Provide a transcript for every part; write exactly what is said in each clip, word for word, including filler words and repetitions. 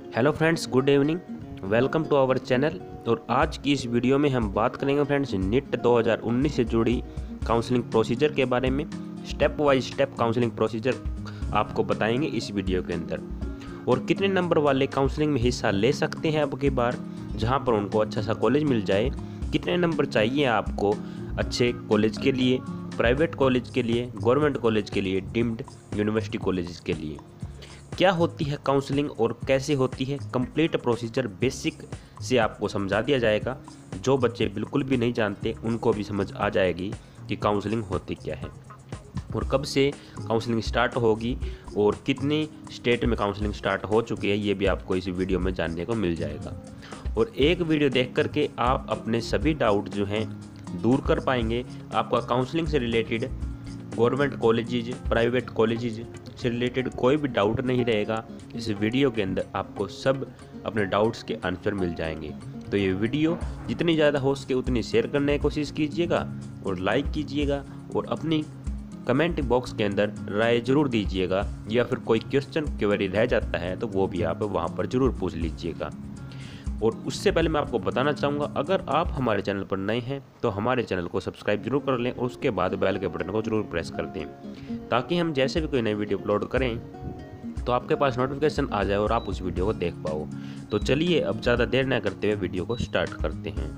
Hello friends, good evening, welcome to our channel. और आज की इस वीडियो में हम बात करेंगे फ्रेंड्स नीट दो हज़ार उन्नीस से जुड़ी काउंसलिंग प्रोसीजर के बारे में। Step wise step counselling procedure आपको बताएंगे इस वीडियो के अंदर। और कितने नंबर वाले काउंसलिंग में हिस्सा ले सकते हैं अब की बार, जहां पर उनको अच्छा सा कॉलेज मिल जाए। कितने नंबर चाहिए आपको अच्छे कॉलेज के लिए, प्राइवेट कॉलेज के लिए, गवर्नमेंट कॉलेज के लिए, डीम्ड यूनिवर्सिटी कॉलेज के लिए। क्या होती है काउंसलिंग और कैसे होती है, कंप्लीट प्रोसीजर बेसिक से आपको समझा दिया जाएगा। जो बच्चे बिल्कुल भी नहीं जानते उनको भी समझ आ जाएगी कि काउंसलिंग होती क्या है और कब से काउंसलिंग स्टार्ट होगी और कितने स्टेट में काउंसलिंग स्टार्ट हो चुकी है, ये भी आपको इस वीडियो में जानने को मिल जाएगा। और एक वीडियो देख करके आप अपने सभी डाउट जो हैं दूर कर पाएंगे। आपका काउंसलिंग से related, government colleges, private colleges से रिलेटेड कोई भी डाउट नहीं रहेगा। इस वीडियो के अंदर आपको सब अपने डाउट्स के आंसर मिल जाएंगे। तो ये वीडियो जितनी ज़्यादा हो सके उतनी शेयर करने की कोशिश कीजिएगा और लाइक कीजिएगा और अपनी कमेंट बॉक्स के अंदर राय ज़रूर दीजिएगा, या फिर कोई क्वेश्चन क्वेरी रह जाता है तो वो भी आप वहाँ पर ज़रूर पूछ लीजिएगा। और उससे पहले मैं आपको बताना चाहूँगा, अगर आप हमारे चैनल पर नए हैं तो हमारे चैनल को सब्सक्राइब जरूर कर लें और उसके बाद बेल के बटन को जरूर प्रेस कर दें, ताकि हम जैसे भी कोई नई वीडियो अपलोड करें तो आपके पास नोटिफिकेशन आ जाए और आप उस वीडियो को देख पाओ। तो चलिए अब ज़्यादा देर न करते हुए वीडियो को स्टार्ट करते हैं।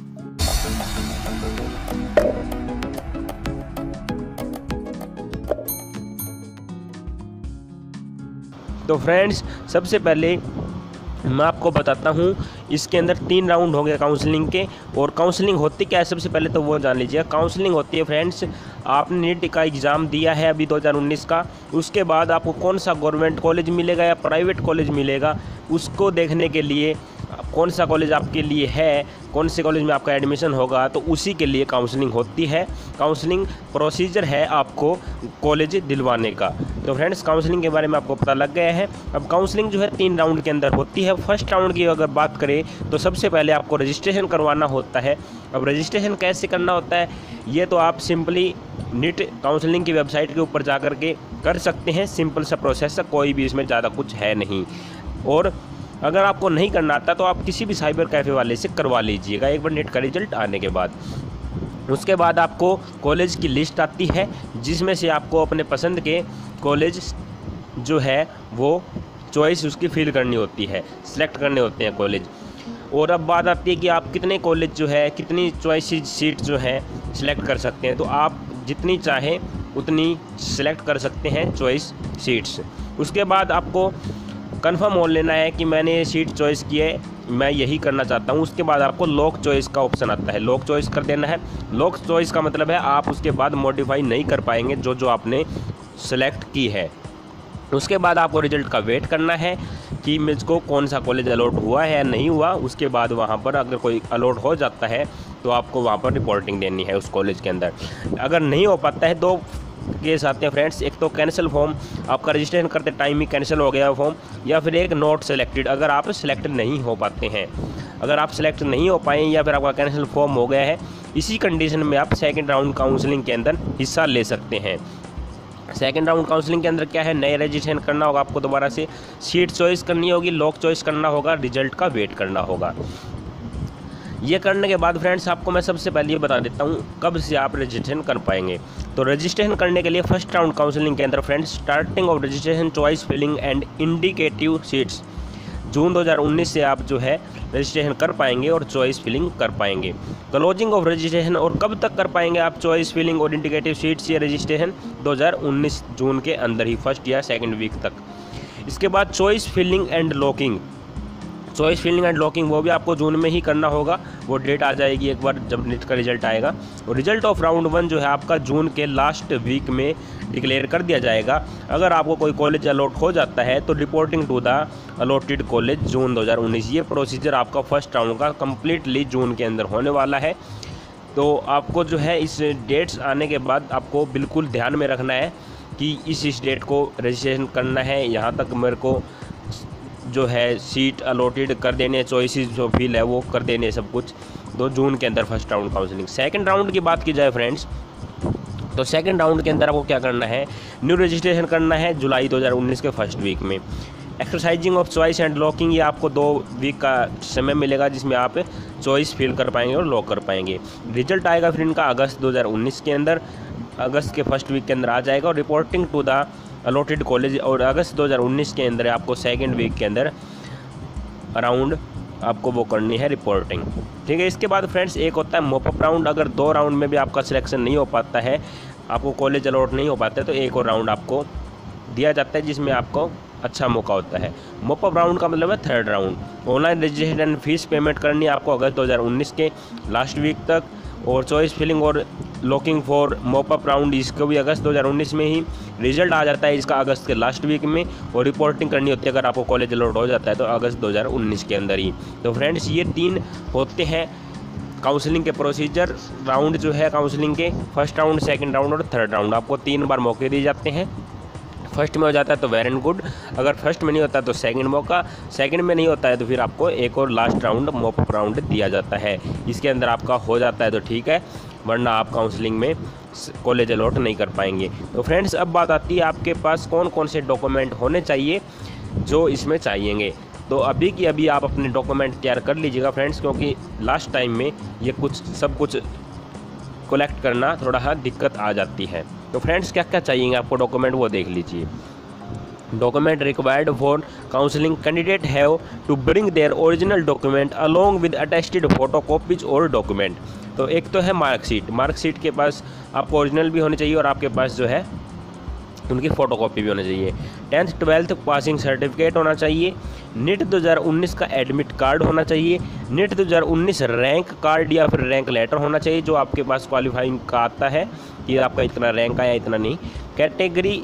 तो फ्रेंड्स, सबसे पहले मैं आपको बताता हूँ, इसके अंदर तीन राउंड हो गए काउंसलिंग के। और काउंसलिंग होती क्या है सबसे पहले तो वो जान लीजिएगा। काउंसलिंग होती है फ्रेंड्स, आपने नीट का एग्ज़ाम दिया है अभी दो हज़ार उन्नीस का, उसके बाद आपको कौन सा गवर्नमेंट कॉलेज मिलेगा या प्राइवेट कॉलेज मिलेगा, उसको देखने के लिए कौन सा कॉलेज आपके लिए है, कौन से कॉलेज में आपका एडमिशन होगा, तो उसी के लिए काउंसलिंग होती है। काउंसलिंग प्रोसीजर है आपको कॉलेज दिलवाने का। तो फ्रेंड्स, काउंसलिंग के बारे में आपको पता लग गया है। अब काउंसलिंग जो है तीन राउंड के अंदर होती है। फर्स्ट राउंड की अगर बात करें तो सबसे पहले आपको रजिस्ट्रेशन करवाना होता है। अब रजिस्ट्रेशन कैसे करना होता है, ये तो आप सिंपली नीट काउंसलिंग की वेबसाइट के ऊपर जा कर के कर सकते हैं। सिंपल सा प्रोसेस है, कोई भी इसमें ज़्यादा कुछ है नहीं। और अगर आपको नहीं करना आता तो आप किसी भी साइबर कैफ़े वाले से करवा लीजिएगा एक बार नीट का रिजल्ट आने के बाद। उसके बाद आपको कॉलेज की लिस्ट आती है, जिसमें से आपको अपने पसंद के कॉलेज जो है वो चॉइस उसकी फिल करनी होती है, सिलेक्ट करने होते हैं कॉलेज। और अब बात आती है कि आप कितने कॉलेज जो है, कितनी चॉइस सीट जो है सिलेक्ट कर सकते हैं। तो आप जितनी चाहें उतनी सिलेक्ट कर सकते हैं चॉइस सीट्स। उसके बाद आपको कंफर्म हो लेना है कि मैंने ये सीट चॉइस की है, मैं यही करना चाहता हूँ। उसके बाद आपको लॉक चॉइस का ऑप्शन आता है, लॉक चॉइस कर देना है। लॉक चॉइस का मतलब है आप उसके बाद मॉडिफाई नहीं कर पाएंगे जो जो आपने सेलेक्ट की है। उसके बाद आपको रिजल्ट का वेट करना है कि मुझको कौन सा कॉलेज अलॉट हुआ है या नहीं हुआ। उसके बाद वहाँ पर अगर कोई अलॉट हो जाता है तो आपको वहाँ पर रिपोर्टिंग देनी है उस कॉलेज के अंदर। अगर नहीं हो पाता है, दो केस आते हैं फ्रेंड्स, एक तो कैंसिल फॉर्म, आपका रजिस्ट्रेशन करते टाइम ही कैंसिल हो गया फॉर्म, या फिर एक नॉट सेलेक्टेड, अगर आप सेलेक्ट नहीं हो पाते हैं। अगर आप सेलेक्ट नहीं हो पाए या फिर आपका कैंसिल फॉर्म हो गया है, इसी कंडीशन में आप सेकंड राउंड काउंसलिंग के अंदर हिस्सा ले सकते हैं। सेकंड राउंड काउंसलिंग के अंदर क्या है, नए रजिस्ट्रेशन करना होगा आपको, दोबारा से सीट चॉइस करनी होगी, लॉक चॉइस करना होगा, रिजल्ट का वेट करना होगा। ये करने के बाद फ्रेंड्स आपको मैं सबसे पहले ये बता देता हूँ कब से आप रजिस्ट्रेशन कर पाएंगे। तो रजिस्ट्रेशन करने के लिए फर्स्ट राउंड काउंसलिंग के अंदर friends, starting of registration, choice filling and indicative seats, June दो हज़ार उन्नीस से आप जो है रजिस्ट्रेशन कर पाएंगे और चॉइस फिलिंग कर पाएंगे। क्लोजिंग ऑफ रजिस्ट्रेशन, और कब तक कर पाएंगे आप चॉइस फिलिंग और इंडिकेटिव सीट्स या रजिस्ट्रेशन, दो हज़ार उन्नीस जून के अंदर ही, फर्स्ट या सेकेंड वीक तक। इसके बाद choice filling and locking, choice filling and locking वो भी आपको जून में ही करना होगा। वो डेट आ जाएगी एक बार जब नीट का रिजल्ट आएगा। और रिजल्ट ऑफ राउंड वन जो है आपका जून के लास्ट वीक में डिक्लेयर कर दिया जाएगा। अगर आपको कोई कॉलेज अलॉट हो जाता है तो reporting to the allotted college June दो हज़ार उन्नीस। ये प्रोसीजर आपका फर्स्ट राउंड का कम्प्लीटली जून के अंदर होने वाला है। तो आपको जो है इस डेट्स आने के बाद आपको बिल्कुल ध्यान में रखना है कि इस इस डेट को रजिस्ट्रेशन करना है, यहाँ तक मेरे को जो है सीट अलॉटेड कर देने, चॉइसेस जो फिल है वो कर देने, सब कुछ। तो जून के अंदर first round counselling. Second round की बात की जाए फ्रेंड्स, तो सेकंड राउंड के अंदर आपको क्या करना है, न्यू रजिस्ट्रेशन करना है जुलाई दो हज़ार उन्नीस के फर्स्ट वीक में। Exercising of choice and locking, ये आपको दो वीक का समय मिलेगा जिसमें आप चॉइस फिल कर पाएंगे और लॉक कर पाएंगे। रिजल्ट आएगा फिर इनका अगस्त दो हज़ार उन्नीस के अंदर, अगस्त के फर्स्ट वीक के अंदर आ जाएगा। और reporting to the allotted college और अगस्त दो हज़ार उन्नीस के अंदर आपको सेकेंड वीक के अंदर अराउंड आपको वो करनी है रिपोर्टिंग, ठीक है। इसके बाद फ्रेंड्स एक होता है मॉपअप राउंड। अगर दो राउंड में भी आपका सिलेक्शन नहीं हो पाता है, आपको कॉलेज अलॉट नहीं हो पाता है, तो एक और राउंड आपको दिया जाता है जिसमें आपको अच्छा मौका होता है। मॉपअप राउंड का मतलब है third round. Online registration fees payment करनी है आपको अगस्त दो हज़ार उन्नीस के लास्ट वीक तक, और चॉइस फिलिंग और लॉकिंग फॉर मॉपअप राउंड इसको भी अगस्त दो हज़ार उन्नीस में ही। रिजल्ट आ जाता है इसका अगस्त के लास्ट वीक में, और रिपोर्टिंग करनी होती है अगर आपको कॉलेज अलॉट हो जाता है तो अगस्त दो हज़ार उन्नीस के अंदर ही। तो फ्रेंड्स ये तीन होते हैं काउंसलिंग के प्रोसीजर, राउंड जो है काउंसलिंग के, फर्स्ट राउंड, सेकंड राउंड और थर्ड राउंड। आपको तीन बार मौके दिए जाते हैं। फर्स्ट में हो जाता है तो वेरी गुड, अगर फर्स्ट में नहीं होता तो सेकंड मौका, सेकंड में नहीं होता है तो फिर आपको एक और लास्ट राउंड मॉपअप राउंड दिया जाता है। इसके अंदर आपका हो जाता है तो ठीक है, वरना आप काउंसलिंग में कॉलेज अलॉट नहीं कर पाएंगे। तो फ्रेंड्स अब बात आती है आपके पास कौन कौन से डॉक्यूमेंट होने चाहिए जो इसमें चाहिएंगे। तो अभी की अभी आप अपने डॉक्यूमेंट तैयार कर लीजिएगा फ्रेंड्स, क्योंकि लास्ट टाइम में ये कुछ सब कुछ कलेक्ट करना थोड़ा सा दिक्कत आ जाती है। तो फ्रेंड्स क्या क्या चाहिए आपको डॉक्यूमेंट वो देख लीजिए। Document required for counselling, candidate have to bring their original document along with attested photocopies और डॉक्यूमेंट। तो एक तो है मार्कशीट, मार्कशीट के पास आपको ओरिजिनल भी होनी चाहिए और आपके पास जो है उनकी फ़ोटोकॉपी भी होनी चाहिए। टेंथ ट्वेल्थ पासिंग सर्टिफिकेट होना चाहिए। नीट दो हज़ार उन्नीस का एडमिट कार्ड होना चाहिए। नीट दो हज़ार उन्नीस रैंक कार्ड या फिर रैंक लेटर होना चाहिए जो आपके पास क्वालिफाइंग का आता है कि आपका इतना रैंक आया इतना नहीं। कैटेगरी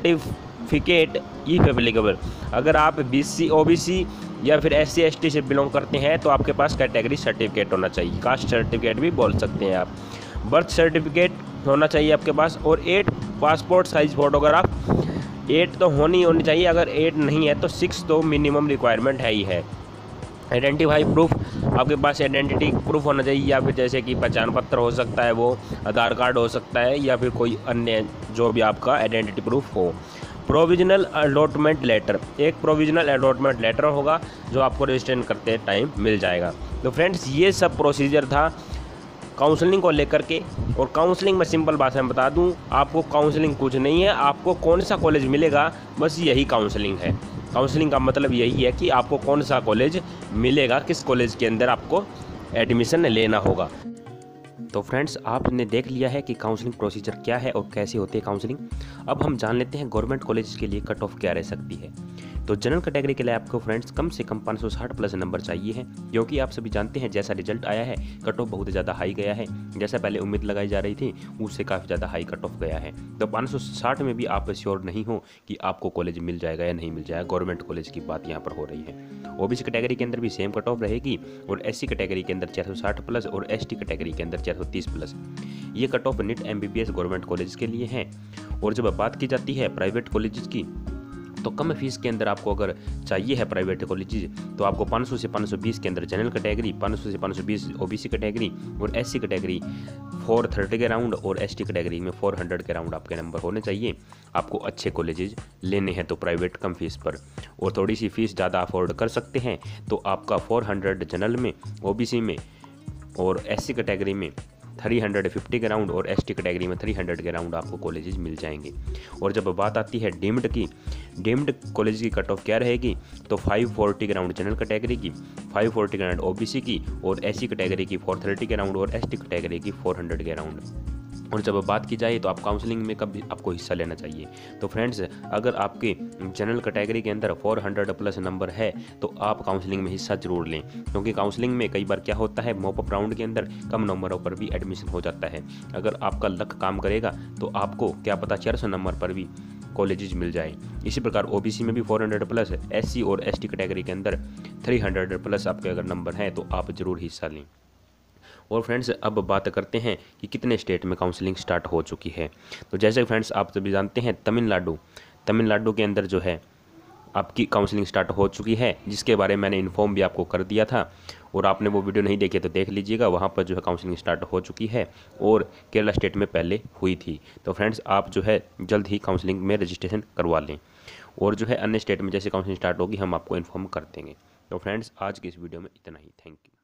सर्टिफिकेट इफ एप्लीकेबल, अगर आप बीसी ओबीसी या फिर एससी एसटी से बिलोंग करते हैं तो आपके पास कैटेगरी सर्टिफिकेट होना चाहिए, कास्ट सर्टिफिकेट भी बोल सकते हैं आप। बर्थ सर्टिफिकेट होना चाहिए आपके पास, और eight passport size photograph, eight तो होनी होनी चाहिए, अगर एट नहीं है तो सिक्स तो मिनिमम रिक्वायरमेंट है ही है। आइडेंटिफाई प्रूफ, आपके पास आइडेंटिटी प्रूफ होना चाहिए, या फिर जैसे कि पहचान पत्र हो सकता है, वो आधार कार्ड हो सकता है, या फिर कोई अन्य जो भी आपका आइडेंटिटी प्रूफ हो। प्रोविजनल अलॉटमेंट लेटर, एक प्रोविजनल अलॉटमेंट लेटर होगा जो आपको रजिस्ट्रेशन करते टाइम मिल जाएगा। तो फ्रेंड्स ये सब प्रोसीजर था काउंसलिंग को लेकर के। और काउंसलिंग में सिंपल भाषा में बता दूं, आपको काउंसलिंग कुछ नहीं है, आपको कौन सा कॉलेज मिलेगा बस यही काउंसलिंग है। काउंसलिंग का मतलब यही है कि आपको कौन सा कॉलेज मिलेगा, किस कॉलेज के अंदर आपको एडमिशन लेना होगा। तो फ्रेंड्स आपने देख लिया है कि काउंसलिंग प्रोसीजर क्या है और कैसे होती है काउंसलिंग। अब हम जान लेते हैं गवर्नमेंट कॉलेज के लिए कट ऑफ क्या रह सकती है। तो जनरल कैटेगरी के लिए आपको फ्रेंड्स कम से कम पाँच सौ साठ प्लस नंबर चाहिए है, क्योंकि आप सभी जानते हैं जैसा रिजल्ट आया है कट ऑफ बहुत ज़्यादा हाई गया है। जैसा पहले उम्मीद लगाई जा रही थी उससे काफ़ी ज़्यादा हाई कट ऑफ गया है। तो पाँच सौ साठ में भी आप श्योर नहीं हो कि आपको कॉलेज मिल जाएगा या नहीं मिल जाएगा, गवर्नमेंट कॉलेज की बात यहाँ पर हो रही है। ओबीसी कैटेगरी के अंदर भी सेम कट ऑफ रहेगी, और एससी कैटेगरी के अंदर चार सौ साठ प्लस और एसटी कैटेगरी के अंदर चार सौ तीस प्लस। ये cut off NEET MBBS government college के लिए है। और जब बात की जाती है प्राइवेट कॉलेज की, तो कम फीस के अंदर आपको अगर चाहिए है प्राइवेट कॉलेज तो आपको पाँच सौ से पाँच सौ बीस के अंदर जनरल कैटेगरी, पाँच सौ से पाँच सौ बीस ओबीसी कैटेगरी और एससी कैटेगरी चार सौ तीस के राउंड, और एसटी कैटेगरी में चार सौ के राउंड आपके नंबर होने चाहिए। आपको अच्छे कॉलेजेस लेने हैं तो प्राइवेट कम फीस पर, और थोड़ी सी फीस ज़्यादा अफोर्ड कर सकते हैं तो आपका चार सौ जनरल में, ओबीसी में और एससी कैटेगरी में तीन सौ पचास के राउंड और एसटी कैटेगरी में तीन सौ के राउंड आपको कॉलेजेस मिल जाएंगे। और जब बात आती है डीम्ड की, डीम्ड कॉलेज की कट ऑफ क्या रहेगी, तो पाँच सौ चालीस के राउंड जनरल कैटेगरी की, पाँच सौ चालीस के राउंड ओबीसी की, और एससी कैटेगरी की चार सौ तीस के राउंड और एसटी कैटेगरी की चार सौ के राउंड। और जब बात की जाए तो आप काउंसलिंग में कब आपको हिस्सा लेना चाहिए, तो फ्रेंड्स अगर आपके जनरल कैटेगरी के अंदर चार सौ प्लस नंबर है तो आप काउंसलिंग में हिस्सा जरूर लें, क्योंकि काउंसलिंग में कई बार क्या होता है मॉपअप राउंड के अंदर कम नंबरों पर भी एडमिशन हो जाता है। अगर आपका लक काम करेगा तो आपको क्या पता चार सौ नंबर पर भी कॉलेजेस मिल जाए। इसी प्रकार ओबीसी में भी चार सौ प्लस, एससी और एसटी कैटेगरी के अंदर तीन सौ प्लस आपके अगर नंबर हैं तो आप जरूर हिस्सा लें। और फ्रेंड्स अब बात करते हैं कि कितने स्टेट में काउंसलिंग स्टार्ट हो चुकी है। तो जैसे फ्रेंड्स आप सभी जानते हैं तमिलनाडु तमिलनाडु के अंदर जो है आपकी काउंसलिंग स्टार्ट हो चुकी है, जिसके बारे में मैंने इन्फॉर्म भी आपको कर दिया था, और आपने वो वीडियो नहीं देखे तो देख लीजिएगा, वहाँ पर जो है काउंसलिंग स्टार्ट हो चुकी है। और केरला स्टेट में पहले हुई थी। तो फ्रेंड्स आप जो है जल्द ही काउंसलिंग में रजिस्ट्रेशन करवा लें। और जो है अन्य स्टेट में जैसे काउंसलिंग स्टार्ट होगी हम आपको इन्फॉर्म कर देंगे। तो फ्रेंड्स आज की इस वीडियो में इतना ही। Thank you.